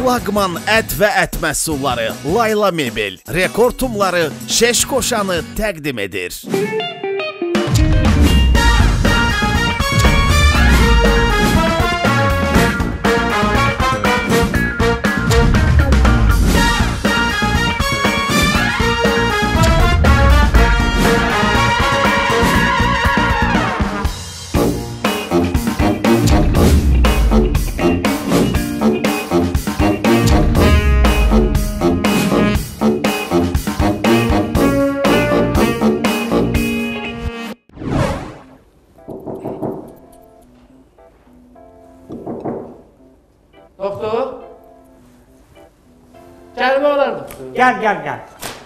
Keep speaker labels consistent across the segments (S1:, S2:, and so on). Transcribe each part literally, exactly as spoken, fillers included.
S1: Flaqman ət və ət məhsulları Layla Mebel rekord tumları şeş qoşanı təqdim edir.
S2: Doktor? Gəlmə olardı.
S3: Gəl, gəl, gəl.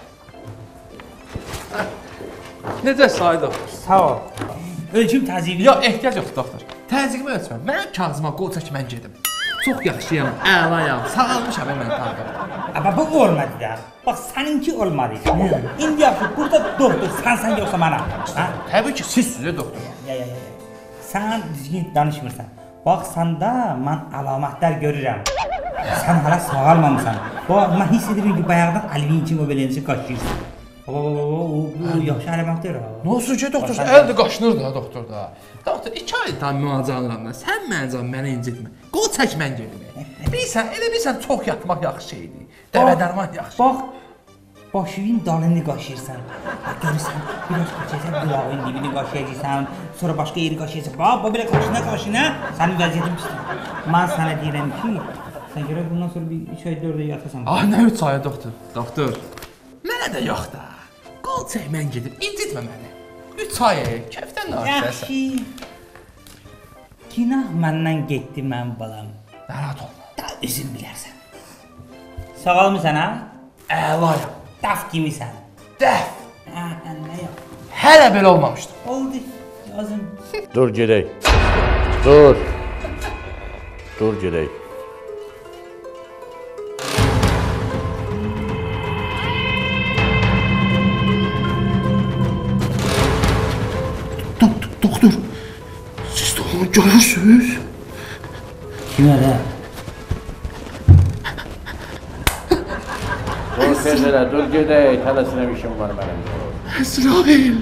S2: Necə sayı doktor?
S3: Sağ ol. Ölçüm təzyiqi.
S2: Yox, ehtiyac yoxdur doktor. Təzyiqimi ölçməm. Mənim kağızıma qol çək, mən gedim. Çox yaxşıyam, əlayam, sağalmışam mən tanıdım.
S3: Ama bu olmadı da. Bak seninki olmadı. İndi yaxşı, burada doktor, sen sen yoksa bana. Ha?
S2: Təbii ki, siz sizə doktor.
S3: Ya, ya, ya. Sen düzgün danışmırsan. Bak sanda mən əlamətlər görürəm. Sen hala sağalmamısan. Bak, mən hiss edirəm ki, bayaqdan Alvin için o belenizi qaşıyırsan. Baba, baba, baba, o yaxşı əlamətdir ha.
S2: Ne olsun ki, doktor, əldə qaşınır da, doktor da. Doktor, iki ay tam müalicə alıram mən. Sən məncəm məni incitmə. Qol çək mən gedim. Bilirsən, elə bilirsən, çox yatmaq yaxşı şeydir. Dəvədərman yaxşı.
S3: Bak, başının dalını qaşıyırsan. Görürsən, biraz qaşıyırsan, qulağın dibini qaşıyacaqsan, sonra başqa yeri qaşıyacaqsan. Bak, bu belə qaşına qaşına, sənin vəziyyətin pisdir. Mən sənə deyirəm ki, sən görə bundan sonra bir üç ay dörd ay yatasan.
S2: Ah, nə üç ay, doktor? Doktor, mənə də yox da. Qol çək mən gedim, incitmə məni. Üç ay, kəfdən də artırəsən.
S3: Yaxşı, günah məndən getdi mən balam.
S2: Narahat olma.
S3: Da üzüm bilərsən. Sağalmısan ha?
S2: Əlayam.
S3: Daf kimisən?
S2: Dəf.
S3: Hə, nə yox.
S2: Hələ belə olmamışdı.
S3: Oldu, yazım.
S4: Dur gedək. Dur. Dur gedək.
S2: Doktor, siz de onu görürsünüz.
S3: Kim öyle?
S4: Dur Fezele, dur gedək. Tələsinə işim var mənim.
S2: Əzrail.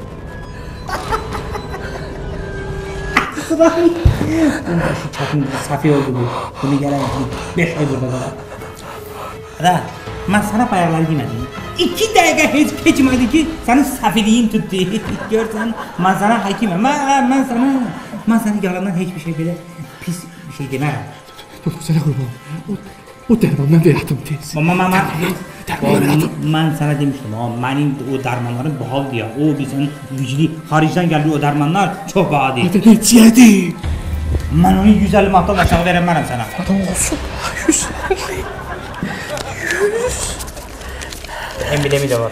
S3: Əzrail. Bunda şu çətin safi oldu bu. Bunu gələn beş ay burada qalar. Ada, mən sana bayaqları demədim. İki dəqiqə heç keçmədi ki, sənin safiliyin tutdu. Görsən, mən sana hakiməm. Mən, mən sana, mən sana yalandan heç bir şey belə pis bir şey demərəm.
S2: Doktor, sənə qurban. O, o dərmandan da yatım tez.
S3: Mama, mama.
S2: Dərmandan yatım.
S3: Mən sənə demişdim, o, mənim o dərmanların bahalıdır ya. O, bizim güclü, xaricdən gəldi o dərmanlar çox bahadır.
S2: Hədə neçiyədir?
S3: Mən onu yüz əlli manatdan aşağı verəmərəm sənə.
S2: Adam olsun, yüz əlli. Yüz.
S3: Embilemi de var.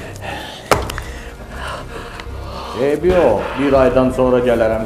S4: Eybi yox, bir aydan sonra gələrəm.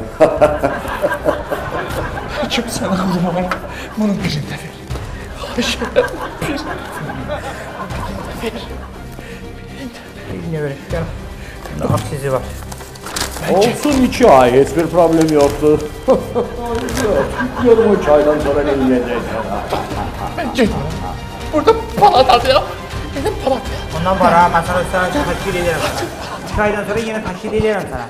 S2: Kim sənə qurban? Bunu birində ver. Xahiş edirəm, bir. Ver.
S3: Birine ver, gel. Aksizi var.
S4: Olsun iki ay, heç bir problem yoxdur. Bilmiyorum o iki aydan sonra ne yiyəcək sana.
S2: Ben gedim. Burada palatadır ya. Gedim palat.
S3: Ondan var ha, ben sana sana taşkil ederim. İki aydan sonra yine taşkil ederim sana.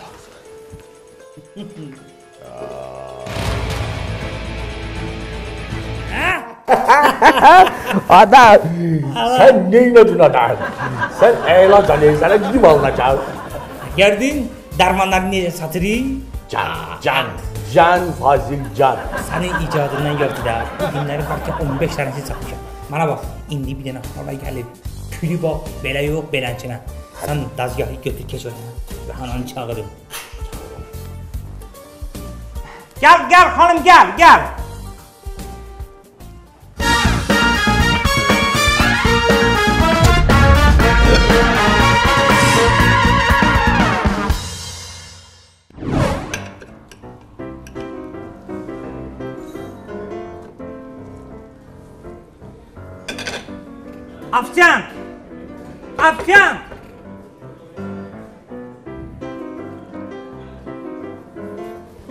S4: Ada, sen neynedin ada? Sen eğlencan eğlensene gidip alınacağım.
S3: Gördün, dermanları nereye satırı?
S4: Can, can, can Fazil can.
S3: Senin icadından gördü da, bu günlerin belki on beş tanesi satmışım. Bana bak, indi bir tane hala gelip, külü bak, belə yok, beləncine. Sen dazgahı götür keç oraya. Ananı çağırım. Gel, gel hanım gel, gel. Afcan! Afcan!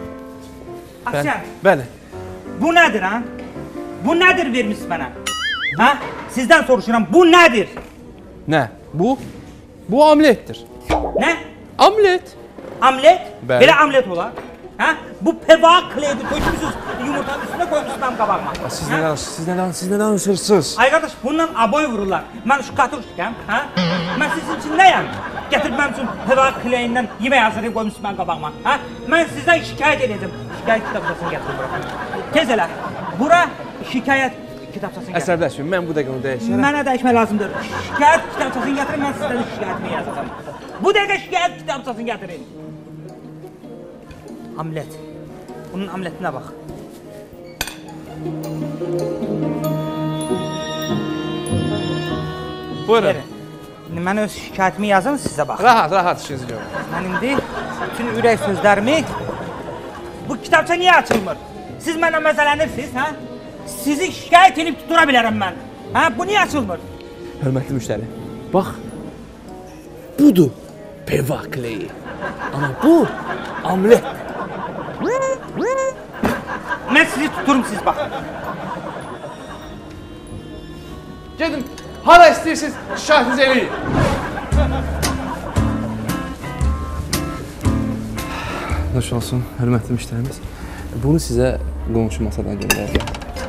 S3: Afcan!
S2: Bəli.
S3: Bu nedir ha? Bu nedir vermiş bana? Ha? Sizdən soruşuram, bu nədir?
S2: Nə? Bu? Bu omletdir.
S3: Nə?
S2: Omlet.
S3: Omlet?
S2: Bəli.
S3: Belə omlet olar? Ha? Bu peva kleydi tökmüsünüz, yumurtanın üstünə qoymuşsunuz mənim qabağıma.
S2: Siz nədən, siz nədən, siz nədən ısırsınız?
S3: Ay qardaş, bundan aboy vururlar. Mən şkatuşkəm, ha? Mən sizin üçün nəyəm? Gətirib mənim üçün peva kleyindən yemək hazırlayıb qoymuşsunuz mənim qabağıma, ha? Mən sizdən şikayət edəcəm. Şikayət kitabçasını gətirin bura. Tez elə. Bura şikayət kitabçasını gətirin.
S2: Əsəbləşin, mən bu dəqiqə onu dəyişərəm.
S3: Mənə dəyişmək lazımdır. Şikayət kitabçasını gətirin, mən sizdən şikayətimi yazacağam. Bu dəqiqə şikayət kitabçasını gətirin. Omlet. Bunun omletinə bax.
S2: Buyurun.
S3: İndi mən öz şikayətimi yazım sizə bax.
S2: Rahat, rahat işinizi görün.
S3: Mən indi bütün ürək sözlərimi... Bu kitabça niyə açılmır? Siz mənə məzələnirsiniz, hə? Sizi şikayət edib tutura bilərəm mən. Hə? Bu niyə açılmır?
S2: Hörmətli müştəri, bax. Budur peva kleyi. Amma bu omlet.
S3: Mən sizi tuturum, siz baxın.
S2: Gedin, hara istəyirsiniz, şikayətinizi eləyin. Xoş olsun, hörmətli müştərimiz. Bunu sizə qonşu masadan göndərdim.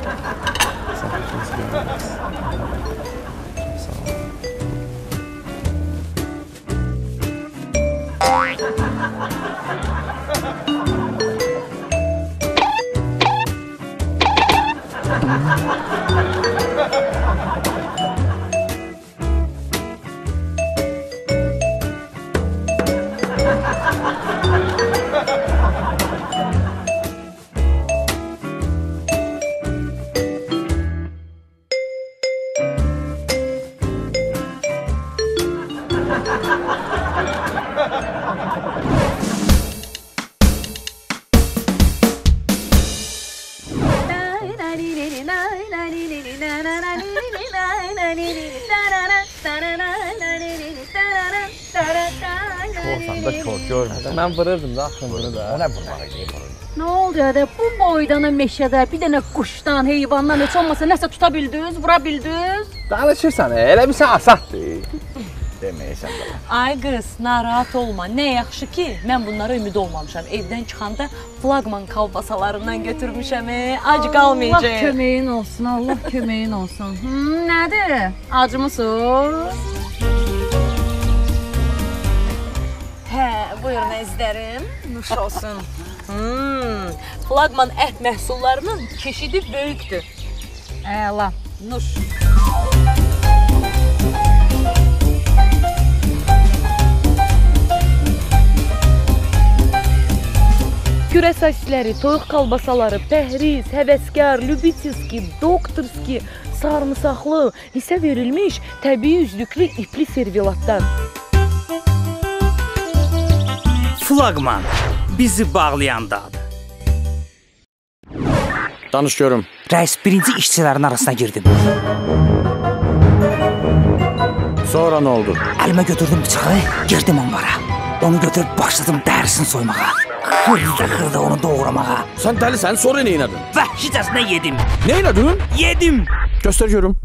S4: Korsan da kor görmədən.
S2: Mən vırırdım da, axın bunu da.
S4: Nə bunlara deyib vurur?
S5: Nə oldu ya da bu boydana meşədə bir dənə quşdan, heyvandan heç olmasa nəsə tuta bildiniz, vura bildiniz?
S2: Danışırsan, elə bir sən asaddır.
S4: Deməyəsən də.
S6: Ay qız, narahat olma. Nə yaxşı ki, mən bunlara ümid olmamışam. Evdən çıxanda flaqman kalbasalarından götürmüşəm. Ac qalmayacaq.
S5: Allah köməyin olsun, Allah köməyin olsun. Hmm, nədir? Acımısınız?
S6: Hə, buyurun əzizlərim. Nuş olsun. Hmm, flaqman ət məhsullarının çeşidi böyükdür.
S5: Əla.
S6: Nuş. Kürə sosisləri, toyuq kalbasaları, pəhriz, həvəskar, lübitski, doktorski, sarımsaqlı, hissə verilmiş təbii üzlüklü ipli servelatlar.
S3: Flaqman bizi bağlayandadır.
S4: Danış görüm.
S3: Rəis birinci işçilərin arasına girdim.
S4: Sonra nə oldu?
S3: Əlimə götürdüm bıçağı, girdim onlara. Onu götürüb başladım dərisini soymağa. Xırda-xırda onu doğramağa.
S4: Sən dəlisən, sonra nə inədin?
S3: Vəhşicəsinə yedim.
S4: Nə inədin?
S3: Yedim.
S4: Göstər görüm.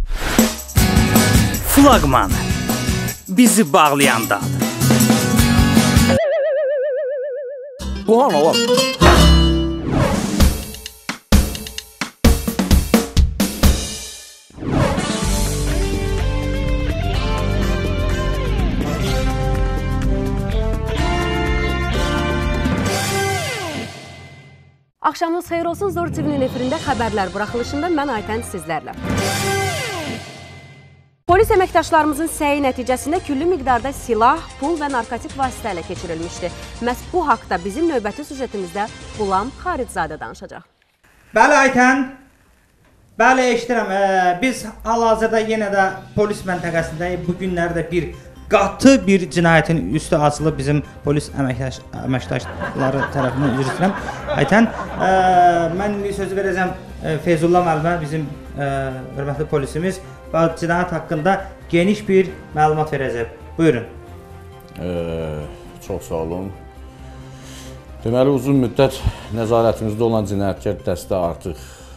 S3: Flaqman bizi bağlayandadır.
S4: Bu han olar.
S5: Axşamınız xeyir olsun. Zor T V-nin efirində xəbərlər buraxılışında mən Aytən sizlərlə. Polis əməkdaşlarımızın səyi nəticəsində küllü miqdarda silah, pul və narkotik vasitə ilə keçirilmişdi. Məhz bu haqda bizim növbəti süjetimizdə Qulam Xaridzadə danışacaq.
S3: Bəli Aytən, bəli eşidirəm. Ee, biz hal-hazırda yenə də polis məntəqəsindəyik. Bu günlərdə bir qatı bir cinayətin üstü açılıb bizim polis əməkdaş, əməkdaşları tərəfindən üzr istəyirəm. Aytən, e, mən sözü verəcəm e, Feyzullah müəllimə, bizim e, hörmətli polisimiz və cinayət haqqında geniş bir məlumat verəcək. Buyurun.
S4: Ee, çox sağ olun. Deməli, uzun müddət nəzarətimizdə olan cinayətkar dəstə artıq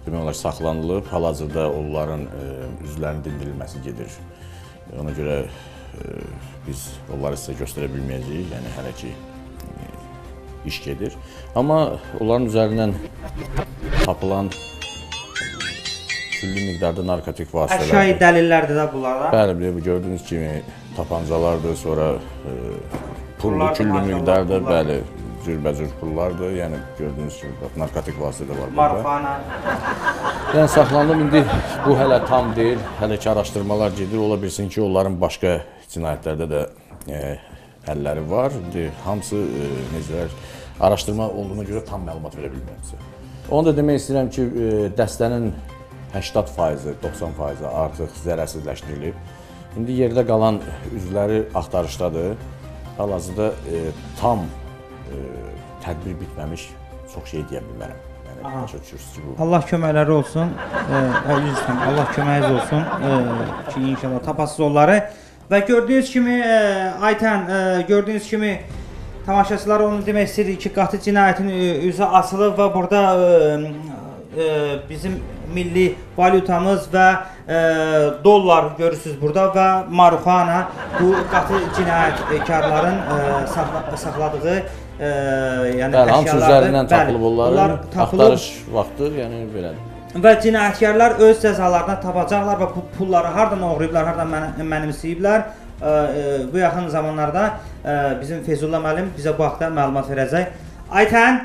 S7: demək olar saxlanılıb. Hal-hazırda onların üzvlərinin dindirilməsi gedir. Ona görə biz onları sizə göstərə bilməyəcəyik, yəni hələ ki iş gedir. Amma onların üzərindən tapılan küllü miqdarda narkotik vasitələrdir.
S3: Əşyai dəlillərdir də bunlar.
S7: Bəli, bu gördüyünüz kimi tapancalardır, sonra pullu küllü miqdarda, bəli, cürbəcür pullardır. Yəni gördüyünüz kimi narkotik vasitə də var burada.
S3: Marifana.
S7: Yəni saxlanılıb, indi bu hələ tam deyil, hələ ki araşdırmalar gedir. Ola bilsin ki, onların başqa cinayətlərdə də əlləri var. İndi hamısı necələr araşdırma olduğuna görə tam məlumat verə bilmirəm sizə. Onu da demək istəyirəm ki, dəstənin səksən faizi, doxsan faizi artıq zərərsizləşdirilib. İndi yerdə qalan üzvləri axtarışdadır. Hal-hazırda tam tədbir bitməmiş çox şey deyə bilmərəm. Yəni başa düşürsünüz ki, bu.
S3: Allah köməkləri olsun. Üzrəm, Allah köməyiniz olsun ki, inşallah tapasınız onları. Və gördüyünüz kimi Aytən, gördüyünüz kimi tamaşaçılar onu demək istəyirik ki, qatı cinayətin üzü açılıb və burada bizim milli valyutamız və dollar görürsünüz burada və marihuana bu qatı cinayətkarların saxladığı yəni
S7: əşyalardır. Hamısı üzərindən tapılıb onların axtarış vaxtı, yəni belədir.
S3: Və cinayətkarlar öz cəzalarına tapacaqlar və bu pulları hardan oğrayıblar, hardan mənimsəyiblər. Bu yaxın zamanlarda bizim Feyzullah müəllim bizə bu haqda məlumat verəcək. Aytən!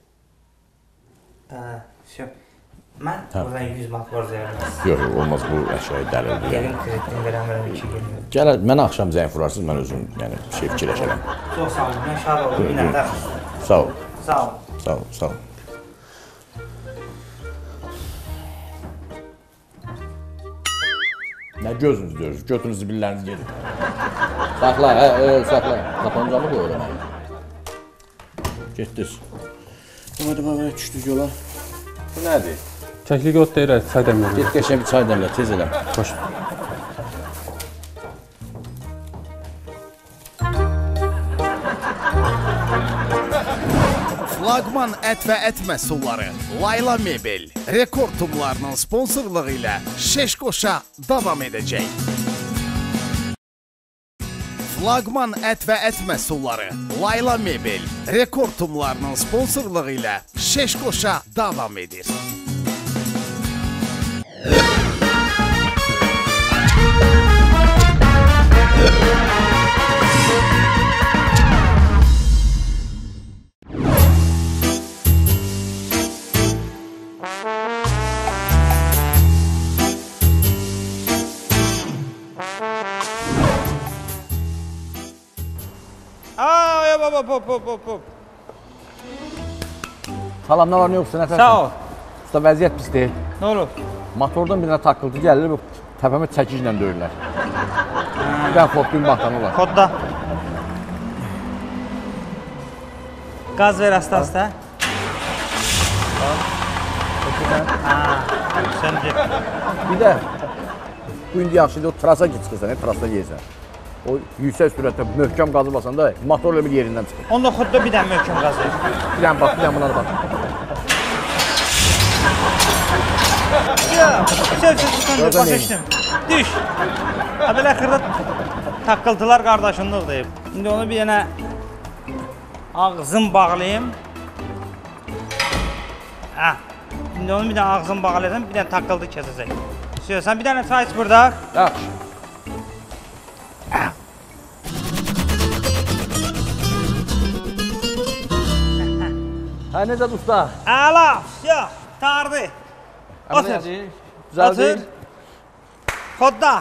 S3: Mən buradan yüz manat borc verirəm.
S7: Yox, olmaz, bu əşyai dəlildir.
S3: Yerim kreditini verəmirəm, iki gelmir.
S7: Gəl, mənə axşam zəng vurarsınız, mən özüm yəni şey fikirləşərəm.
S3: Çox sağ olun, mən şad oldum, minətlər.
S7: Sağ ol.
S3: Sağ ol.
S7: Sağ ol, sağ ol. Nə gözünüz görürsünüz? Götünüz zibilləriniz gedin. Saxla, hə, hə, saxla. Tapancamı qoyur mənə. Getdiniz. Hadi baba, düşdük yola. Bu nədir?
S8: Kəklik ot deyirək, çay dəmlə.
S7: Get qəşəng bir çay dəmlə, tez elə.
S8: Xoş.
S1: Flaqman ət və ət məhsulları Layla Mebel rekord tumlarının sponsorluğu ilə Şeşkoşa davam edəcək. Flaqman ət və ət məhsulları Layla Mebel rekord tumlarının sponsorluğu ilə Şeşkoşa davam edir.
S3: Hop hop hop hop hop.
S7: Salam, nə var, nə yoxsa, nə tərsən?
S3: Sağ ol.
S7: Usta, vəziyyət pisdir.
S3: Nə olub?
S7: Motordan bir dənə taqqıltı gəlir, təpəmə çəkiclə döyürlər. Bir dənə fotqün baxtanı var.
S3: Kodda. Qaz ver asta-asta. Söndür.
S7: Bir də, bu indi yaxşıdır, o trasa ki çıxırsan, trasda yeyirsən. O yüksək sürətdə möhkəm qazı basanda motorla bir yerindən çıxır.
S3: Onda xudda bir dənə möhkəm qaz ver.
S7: Bir dənə bax, bir dənə buna da bax.
S3: Yox, söv söz söndür, başa düşdüm. Düş. Ha, belə xırda taqqıltılar qardaşınlıqdır. İndi onu bir dənə ağzını bağlayayım. Hə. İndi onu bir dənə ağzını bağlayacağım, bir dənə taqqıltı kəsəcək. Söylüyorsan, bir dənə çay iç burada.
S7: Yaxşı. Hə, necədir usta?
S3: Əla, yox, tardı. Otur.
S7: Düzəldir.
S3: Kodda.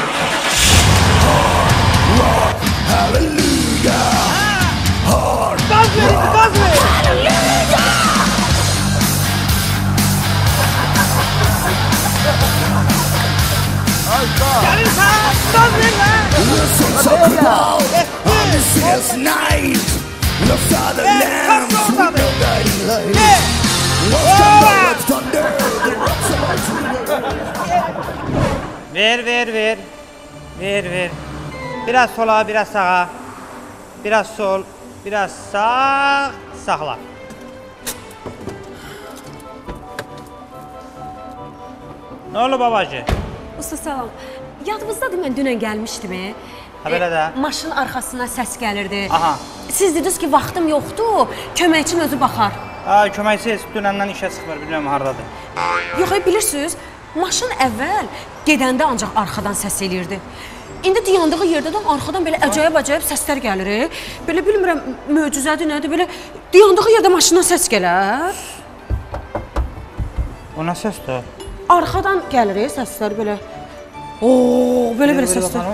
S3: Gaz ver, gaz ver. Gəlirsən, gaz ver lan.
S9: Listen to crowd on this year's night. Look for the lambs, we know that he lies. What's thunder, what's thunder, the rocks of our
S3: Ver, ver, ver. Ver, ver. Biraz sola, biraz sağa. Biraz sol, biraz sağ. Saxla. Nə oldu babacı?
S5: Usta salam. Yadınızdadır mən dünən gəlmişdim.
S3: Ha belə də.
S5: E, maşının arxasından səs gəlirdi.
S3: Aha.
S5: Siz dediniz ki, vaxtım yoxdur, köməkçim özü baxar.
S3: Ha, köməkçi dünəndən işə çıxmır, bilmirəm hardadır.
S5: Yox, bilirsiniz, maşın əvvəl gedəndə ancaq arxadan səs eləyirdi. İndi dayandığı yerdən arxadan belə əcayib-əcayib səslər gəlir. Belə bilmirəm, möcüzədir, nədir, belə dayandığı yerdə maşından səs gələr.
S3: O nə səsdir?
S5: Arxadan gəlir səslər belə. Oo, belə-belə səslər.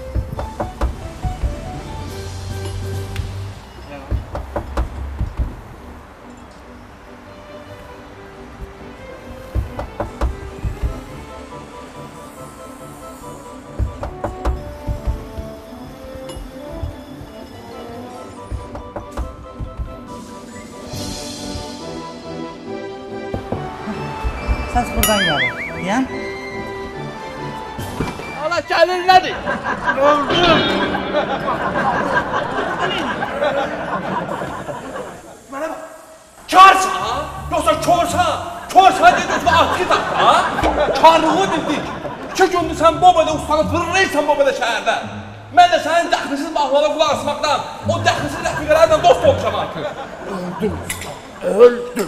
S3: Səs buradan gəlir. Deyən?
S2: Ala gəlir nədir? Öldüm. Mənə bax. Karsa? Yoxsa körsa? Körsa dedik və atqı da, ha? Karlığı bildik. İki gündür sən babada ustanı fırlayırsan babada şəhərdə. Mən də sənin dəxlisiz mahnılara qulaq asmaqdan, o dəxlisiz rəfiqələrlə dost olmuşam artıq. Öldüm. Öldüm.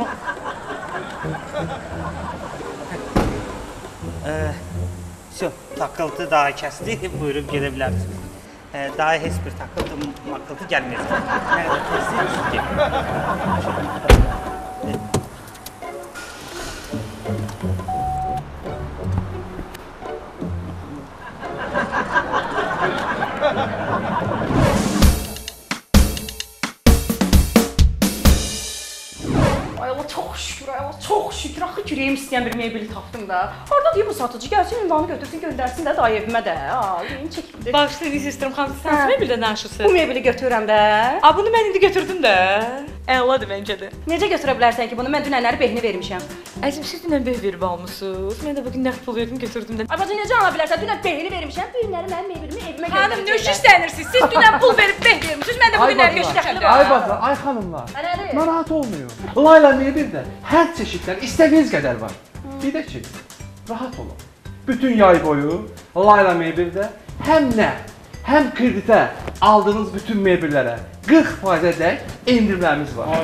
S3: Sö, taqqıltı daha kəsdi, buyurub gedə bilərsiniz. Daha heç bir taqqıltı, maqqıltı gəlməyəcək. Nə qədər kəsdi, ki.
S10: Ay Allah, çox şükür, ay Allah, çox şükür. Axı kürəyim istəyən bir mebeli tapdım da. Harda deyir bu satıcı, gəlsin ünvanı götürsün, göndərsin də dayı evimə də. Aa, yeyim çəkildi.
S6: Bağışlayın, istəyirəm xanım, sən hansı mebeldə danışırsın?
S10: Bu mebeli götürürəm də.
S6: A, bunu mən indi götürdüm də. Əladır məncə də.
S10: Necə götürə bilərsən ki, bunu mən dünənləri behini vermişəm.
S6: Əzim, siz dünən beh verib almısınız. Mən də bugün nəqd pul verdim, götürdüm də.
S10: Ay bacı, necə ala bilərsən? Dünən behini vermişəm, bu günləri mənim mebelimi evimə göndərəcəklər.
S6: Xanım, nöş istənirsiniz? Siz dünən pul verib beh vermişsiniz, mən də bu günləri götürəcəm də.
S2: Ay bacı, ay xanımlar. Narahat olmuyor. Layla mebeldə hər çeşiddən istədiyiniz qədər var. Bir də ki, rahat olun. Bütün yay boyu Layla mebeldə həm nə, həm kreditə aldığınız bütün mebellərə qırx faizədək endirimlərimiz var.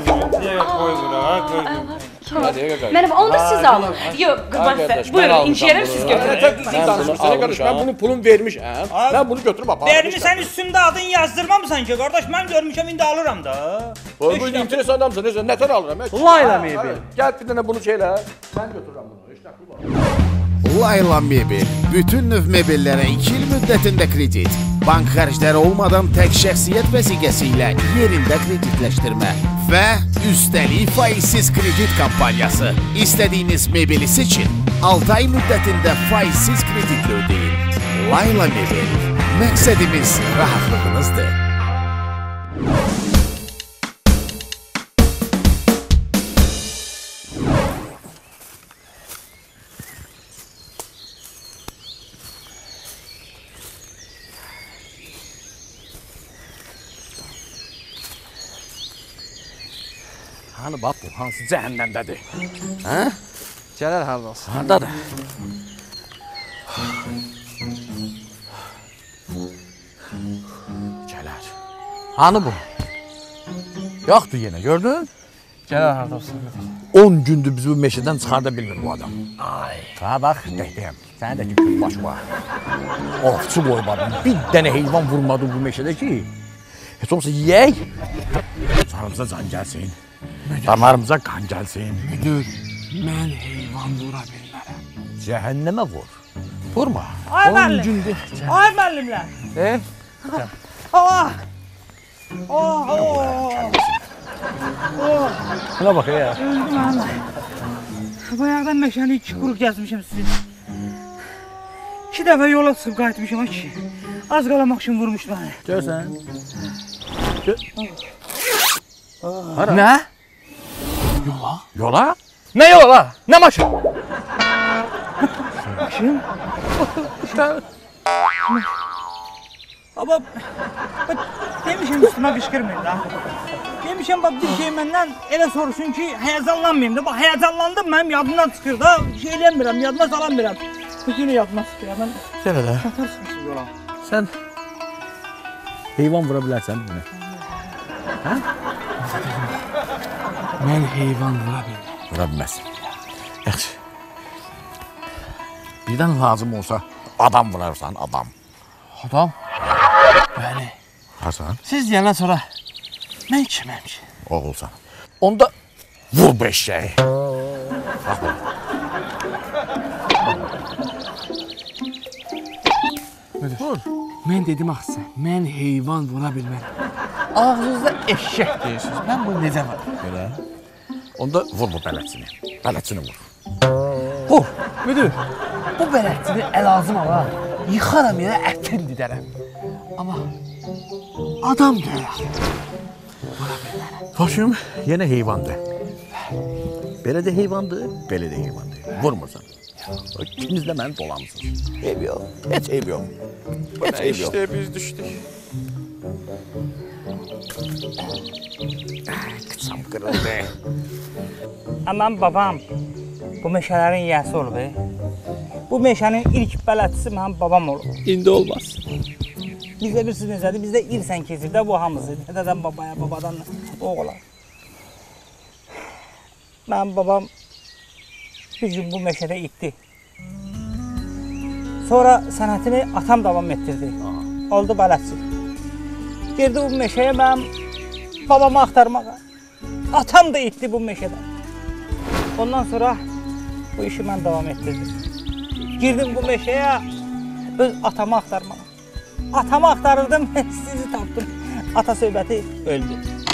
S10: Mənim, onu da siz alın.
S6: Yox, qurban sizə. Buyurun, inciyərəm, siz götürün.
S7: Mən bunu pulum vermişəm. Mən bunu götürüb aparmışam.
S3: Vermişsən üstündə adını yazdırmamısan ki, qardaş, mən görmüşəm, indi alıram da.
S7: Bu interes adamsın, necə, nətər alıram?
S2: Layla mebel.
S7: Gəl bir dənə bunu şeylə. Mən götürürəm bunu.
S1: Layla Mebel bütün növ mebellərə iki il müddətində kredit, bank xərcləri olmadan tək şəxsiyyət vəsiqəsi ilə yerində kreditləşdirmə və üstəlik faizsiz kredit kampaniyası. İstədiyiniz mebeli seçin, altı ay müddətində faizsiz kreditlə ödeyin. Layla Mebel, məqsədimiz rahatlığınızdır.
S7: Hani bax bu, hansı cəhənnəmdədir? Hə?
S2: Gələr harda olsun.
S7: Hardadır? Gələr. Hani bu? Yoxdur yenə, gördün?
S2: Gələr harda olsun.
S7: on gündür bizi bu meşədən çıxarda bilmir bu adam. Ay. Ha bax, dəhdəyəm. Sənə də ki, kül başı var. Ovçu qoymadım. Bir dənə heyvan vurmadı bu meşədə ki. Heç olmasa yeyək. Canımıza can gəlsin. Damarımıza qan gəlsin.
S2: Müdür, mən heyvan vura bilmərəm.
S7: Cəhənnəmə vur. Vurma.
S3: Ay müəllim. Ay müəllimlər.
S2: E?
S3: Allah. Oh, oh.
S7: Buna bax ya.
S3: Öldüm ana. Bayaqdan meşəni iki quruq gəzmişəm sizi. İki dəfə yola çıxıb qayıtmışam ki. Az qala maşın vurmuşdu məni.
S7: Görsən.
S2: Nə?
S7: Yola? Yola?
S2: Nə yola? Nə maşın?
S3: Maşın? Ama demişim üstüme qışqırmayın da. Demişəm bax bir şey məndən elə soruşun ki, həyəcanlanmayım da. Bax həyəcanlandım, mənim yadımdan çıxır da. Şey eləmirəm, yadıma salamıram. Bütün yadıma çıxır. Mən
S7: Gəl elə.
S3: çatarsınız yola.
S7: Sən heyvan vura bilərsən bunu. Hə?
S3: Mən heyvan vura bilməm.
S7: Vura bilməzsən. Yaxşı. Birdən lazım olsa adam vurarsan, adam.
S3: Adam? Bəli.
S7: Hasan?
S3: Siz deyəndən sonra mən kiməm ki?
S7: Oğulsan. Onda vur bu eşeği. Bax belə.
S3: Vur. Mən dedim axı, mən heyvan vura bilmərəm. Ağzınızda eşək deyirsiniz. Mən bunu necə varam?
S7: Belə. Onda vur bu bələtçini. Bələtçini vur.
S3: Vur. Müdür, bu bələtçini əlazım ala. Yıxaram yerə ətin didərəm. Amma adam deyək.
S7: Başım yenə heyvandır. Belə də heyvandır, belə də heyvandır. Vurmursan. İkiniz də məni dolamısınız. Eyb yox, heç eyb yox. Heç eyb yox.
S2: İşte biz düşdük.
S7: Qıçam qırıldı.
S3: Aman babam bu meşələrin yiyəsi olub. Bu meşənin ilk bələdçisi mənim babam olub.
S2: İndi olmaz.
S3: Bizdə bilirsiniz necədir? Bizdə irsən keçir də bu hamısı. Dədədən babaya, babadan oğula. Mənim babam bir gün bu meşədə itdi. Sonra sənətini atam davam etdirdi. Oldu bələdçi. Girdi bu meşəyə mənim babamı axtarmağa. Atam da itdi bu meşədə. Ondan sonra bu işi mən davam etdirdim. Girdim bu meşəyə öz atamı axtarmağa. Atamı axtarırdım, sizi tapdım. Ata söhbəti öldü.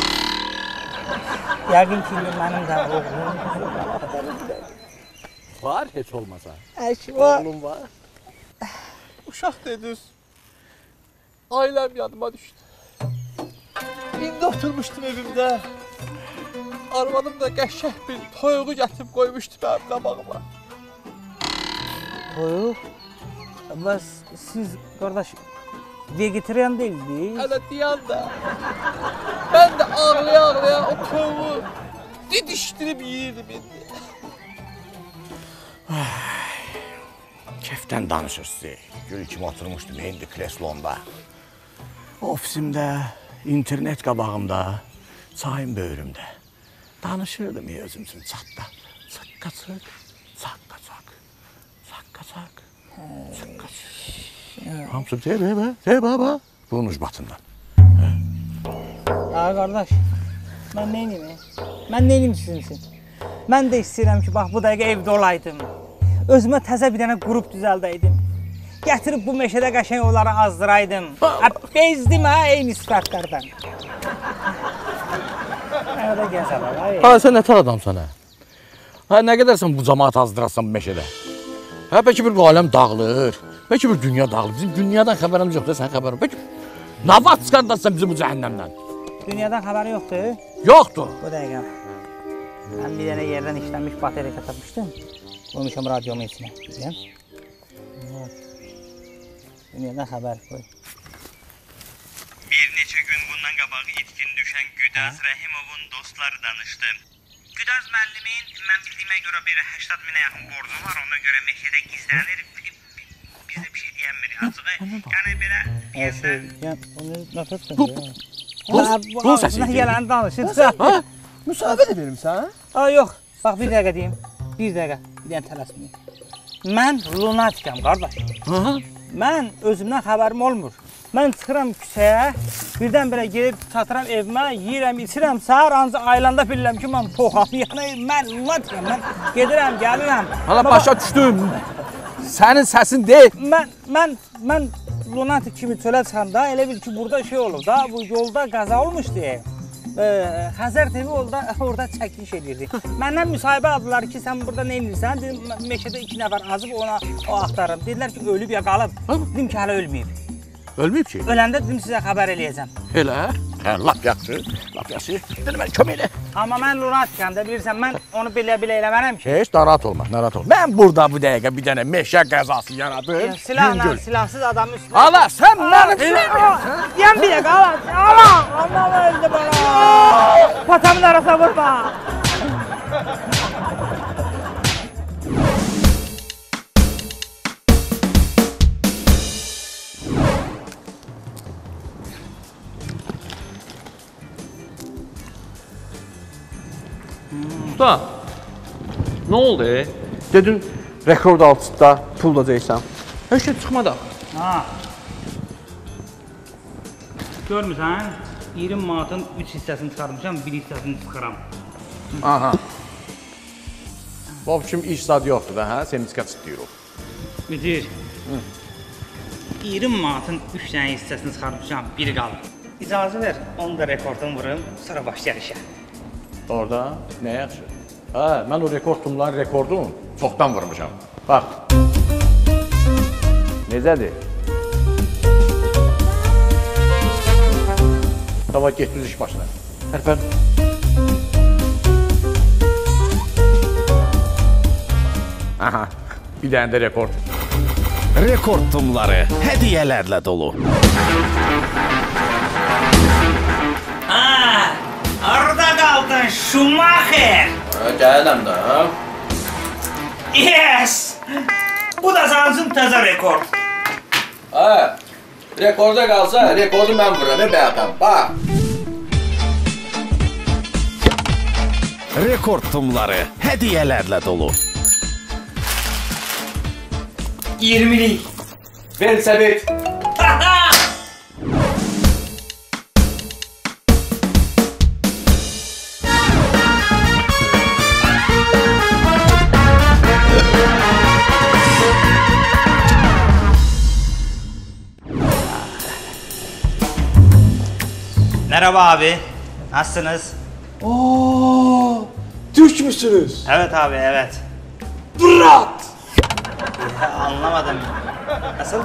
S3: Yəqin ki, mənim də oğlum
S7: Var heç olmasa.
S3: Əş var.
S7: Oğlum var.
S2: Uşaq dediniz. Ailəm yadıma düşdü. İndi oturmuşdum evimdə. Arvadım da qəşəng bir toyuğu gətirib qoymuşdu mənim qabağıma.
S3: Toyuq? Bəs siz, qardaş, vegetarian deyildi?
S2: Hələ deyən də. Mən də ağlaya-ağlaya o toyuğu didişdirib yiyirdim indi.
S7: Kefdən danışırsınız. Gül kimi oturmuşdum indi kreslonda. Ofisimdə, internet qabağımda, çayın böyrümdə. Danışırdım ya özümsün çatda. Çakka çak, çakka çak, çakka çak, çakka çak. Hamısı tey be be, tey baba. Bunun ucbatından.
S3: Ha qardaş, mən neyniyim? Mən neyniyim sizin üçün? Mən də istəyirəm ki, bax bu dəqiqə evdə olaydım. Özümə təzə bir dənə qrup düzəldəydim. Gətirib bu meşədə qəşəng onları azdıraydım. Ha, bezdim ha, eyni sifətlərdən. Hədə gəzələr, ay.
S7: Ha, sən nətər adamsan hə? Ha, nə qədər sən bu cəmaat azdırasan bu meşədə? Hə, bəlkə bir aləm dağılır. Bəlkə bir dünya dağılır. Bizim dünyadan xəbərimiz yoxdur, sən xəbərin. Bəlkə nə vaxt çıxardarsan bizi bu cəhənnəmdən?
S3: Dünyadan xəbəri yoxdur?
S7: Yoxdur.
S3: Bu dəqiqə. Mən bir dənə yerdən işlənmiş bateriya tapmışdım. Qoymuşam radyomun içinə. Bilən? Dünyadan xəbər qoy.
S11: Bir neçə gün bundan qabağı itkin düşən Güdaz Rəhimovun dostları danışdı. Güdaz müəllimin, mən bildiyimə görə bir səksən minə yaxın borcu var, ona görə meşədə gizlənir. Biz də bir şey deyəmirik açığı. Yəni belə deyəndə...
S3: Onu nəfət
S7: Bu, bu səsi
S3: deyil. Gələni danışın.
S2: Ha? Müsahibə də verirsən?
S3: Ha, yox. Bax, bir dəqiqə deyim. Bir dəqiqə. Bir dənə tələsməyim. Mən lunatikəm, qardaş. Mən özümdən xəbərim olmur. Mən çıxıram küçəyə, birdən-birə gedib çatıram evimə, yiyirəm, içirəm, səhər ancaq aylanda bilirəm ki, mən poxam. Yəni, mən lunatikəm, mən gedirəm, gəlirəm.
S7: Hala başa düşdüm. Sənin səsin deyil.
S3: Mən, mən, mən lunatik kimi çölə çıxanda elə bil ki, burada şey olub da, bu yolda qaza olmuşdu. Xəzər T V orada, orada çəkiliş edirdi. Məndən müsahibə aldılar ki, sən burada nə edirsən? Dedim, meşədə iki nəfər azıb ona o axtarım. Dedilər ki, ölüb ya qalıb. Dedim ki, hələ ölməyib.
S7: Ölməyib ki?
S3: Öləndə dedim, sizə xəbər eləyəcəm.
S7: Elə? Hə, lap yaxşı, lap yaxşı. Dedim, mən kömək elə.
S3: Amma mən lunatikəm də, bilirsən, mən onu belə-belə eləmərəm ki.
S7: Heç, narahat olma, narahat olma. Mən burada bu dəqiqə bir dənə meşə qəzası yaradım.
S3: Silahla, silahsız adamın üstündə.
S7: Ala, sən mənim sevmirsən.
S3: Deyəm bir dəqiqə, ala, ala, aman öldü bana. patamın arasına vurma.
S2: Usta, ne oldu?
S12: Dedin rekord altında pul daysan.
S2: Heç şey çıxmadı.
S3: Ha. Görmürsən? iyirmi manatın üç hissəsini çıxarmışam, bir hissəsini çıxıram.
S7: Aha. Bu kim iş zad yoxdur da, hə? Sertifikat istəyir o.
S3: Müdür. iyirmi manatın üç dənə hissəsini çıxarmışam, biri qalır. İcazə ver, onu da rekordunu vurum, sonra başlayar işə.
S7: Orada nə yaxşı? Hə, mən o rekord tumların rekordunu çoxdan vurmuşam. Bax. Necədir? Tamam, get düz iş başına. Tərpən. Aha, bir dənə də rekord.
S1: Rekord tumları hədiyələrlə dolu.
S3: Aa, orada qaldın Schumacher.
S7: Gələm də, hə?
S3: Yes! Bu da sənin təzə rekord.
S7: Hə, rekorda qalsa, rekordu mən vuram, bəyətəm, bax.
S1: Rekord tumları hədiyələrlə dolu.
S3: iyirmilik.
S7: Velsabit.
S3: Merhaba abi. Nasılsınız?
S12: Oo, Türk müsünüz?
S3: Evet abi, evet.
S12: Brat!
S3: Ya, anlamadım. Nasıl?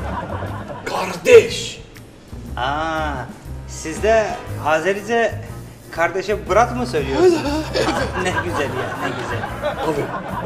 S12: Kardeş.
S3: Aa, siz de Azerice kardeşe brat mı söylüyorsunuz? Ne güzel ya, ne güzel.
S12: Abi,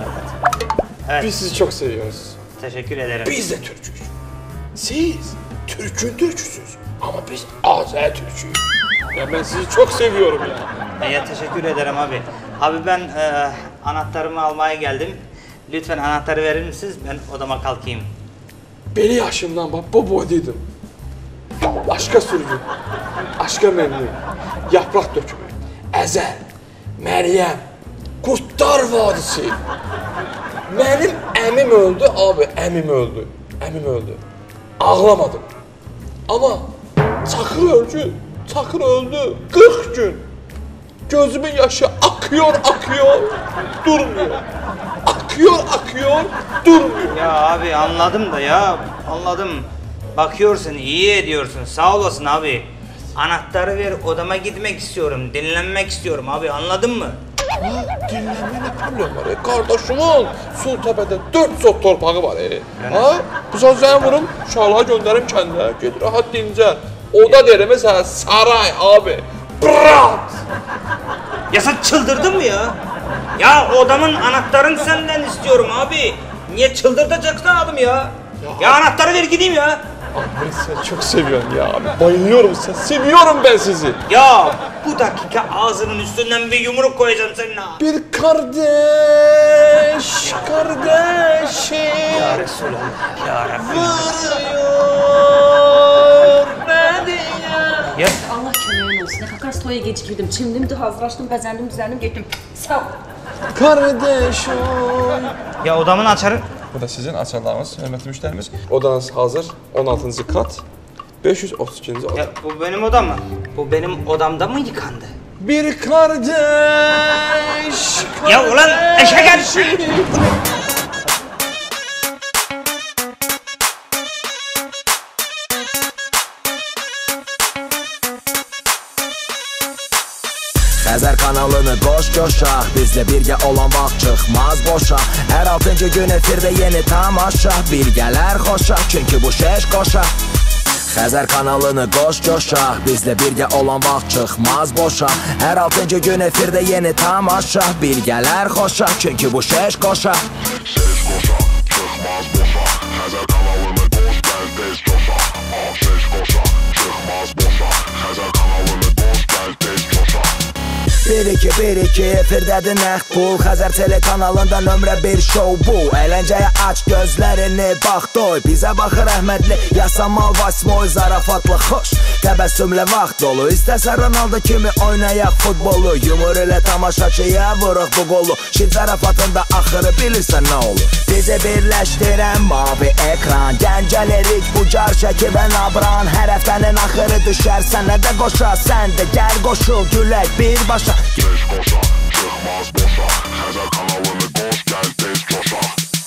S3: Evet.
S12: biz sizi çok seviyoruz.
S3: Teşekkür ederim.
S12: Biz de Türk'üz. Siz Türk'ün Türk'üsünüz. Ama biz Azer Türk'üyüz. Ya ben sizi çok seviyorum ya.
S3: Ya teşekkür ederim abi. Abi ben e, anahtarımı almaya geldim. Lütfen anahtarı verir misiniz? Ben odama kalkayım.
S12: Beni yaşımdan bak bu boydaydım. Aşka sürgün, aşka memnun, yaprak dökümü, Ezel, Meryem, Kurtlar Vadisi. Benim emim öldü abi, emim öldü. Emim öldü. Ağlamadım. Ama Çakır öldü, Çakır öldü. kırk gün. Gözümün yaşı akıyor, akıyor, durmuyor. Akıyor, akıyor, durmuyor.
S3: Ya abi anladım da ya, anladım. Bakıyorsun, iyi ediyorsun, sağ olasın abi. Anahtarı ver, odama gitmek istiyorum, dinlenmek istiyorum abi, anladın mı?
S12: Ha, dinlenme ne problem var? E, kardeşimin Sultepe'de dört sot torpağı var. E. Ha, bu saat sen vurum, uşaqlığa gönderim kendine. Git rahat dincel. Oda derim mesela saray abi. Brat!
S3: Ya sen çıldırdın mı ya? Ya odamın anahtarını senden istiyorum abi. Niye çıldırtacaksın adam ya? Ya, ya anahtarı ver gideyim ya.
S12: Abi ben seni çok seviyorum ya abi. Bayılıyorum sen. Seviyorum ben sizi.
S3: Ya bu dakika ağzının üstünden bir yumruk koyacağım senin ha.
S12: Bir kardeş, kardeşim.
S3: Ya Resulallah, ya Rabbi.
S12: Vuruyor beni ya.
S3: Ya
S5: Allah köməyin olsun. Nə qədər stoya gecikirdim. Çimdim, hazırlaşdım, bəzəndim, düzəndim, getdim. Sağ ol.
S12: Kardeş oy.
S3: Ya odamın açarı.
S12: Bu da sizin açarlarınız, hörmətli müştərimiz. Odanız hazır, on altıncı kat, beş yüz otuz ikinci oda.
S3: Ya bu benim odam mı? Bu benim odamda mı yıkandı?
S12: Bir kardeş,
S3: Ya ulan eşek herif!
S13: Xəzər kanalını qoş coşaq, bizlə birgə olan vaxt çıxmaz boşa. Hər altıncı gün efirdə yeni tamaşa, birgələr xoşa, çünki bu şeş qoşa. Xəzər kanalını qoş coşaq, bizlə birgə olan vaxt çıxmaz boşa. Hər altıncı gün efirdə yeni tamaşa, birgələr xoşa, çünki bu şeş qoşa.
S14: Şeş qoşa, çıxmaz boşa. Xəzər kanalını qoş, gəl tez coşa. Şeş qoşa, çıxmaz boşa. Xəzər kanalını qoş, gəl tez coşa.
S13: bir iki bir iki efirdədir nəqd pul Xəzər telekanalında nömrə bir show bu Əyləncəyə aç gözlərini bax doy Bizə baxır Əhmədli Yasamal Vasmoy Zarafatlı xoş Təbəssümlə vaxt dolu İstəsə Ronaldo kimi oynayaq futbolu Yumur ilə tamaşaçıya vuruq bu qolu Şid zarafatında axırı bilirsən nə olur Bizi birləşdirən mavi ekran Gəncəlirik bu car şəki və nabran Hər həftənin axırı düşər sənə də qoşa Sən də gəl qoşul gülək birbaşa
S14: Geç koşa, çıkmaz boşa Xəzər kanalını qoş, gəl tez coşa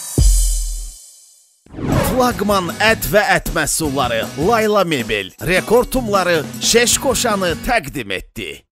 S1: Flaqman ət və ət məhsulları Layla Mebel rekord tumları Şeş Qoşanı təqdim etdi.